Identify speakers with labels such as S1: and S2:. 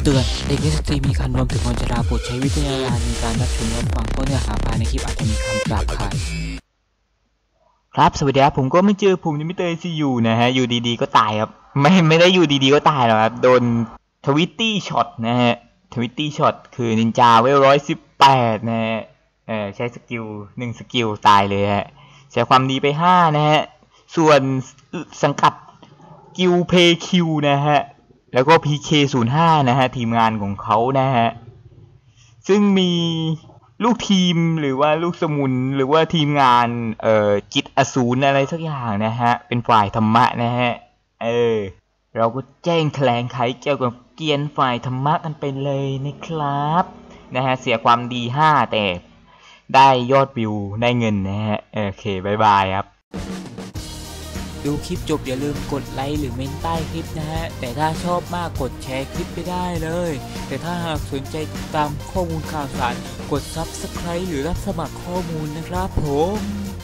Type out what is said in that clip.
S1: เตือนเด็กเล่นสตรีมีคันรวมถึงคนชราโปรดใช้วิจารณญาณในการรับชมรับฟังเพราะเนื้อหาภายในคลิปอาจจะมีคำหยาบคาย
S2: ครับสวัสดีครับผมก็ไม่เจอผมยังไม่เตยซีอยู่นะฮะอยู่ดีๆก็ตายครับไม่ได้อยู่ดีๆก็ตายหรอกครับโดนทวิตตี้ช็อตนะฮะทวิตตี้ช็อตคือนินจาเวล118นะฮะใช้สกิล1สกิลตายเลยฮะใช้ความดีไป5นะฮะส่วนสังกัดกิลเพคิวนะฮะแล้วก็ PK05 นะฮะทีมงานของเขานะฮะซึ่งมีลูกทีมหรือว่าลูกสมุนหรือว่าทีมงานจิตอสูรอะไรสักอย่างนะฮะเป็นฝ่ายธรรมะนะฮะเราก็แจ้งแถลงไขเกี่ยวกับเกียรติฝ่ายธรรมะกันไปเลยนะครับนะฮะเสียความดี5แต่ได้ยอดวิวได้เงินนะฮะโอเคบายบายครับ
S1: ดูคลิปจบอย่าลืมกดไลค์หรือเมนใต้คลิปนะฮะแต่ถ้าชอบมากกดแชร์คลิปไปได้เลยแต่ถ้าหากสนใจติดตามข้อมูลข่าวสารกด Subscribe หรือรับสมัครข้อมูลนะครับผม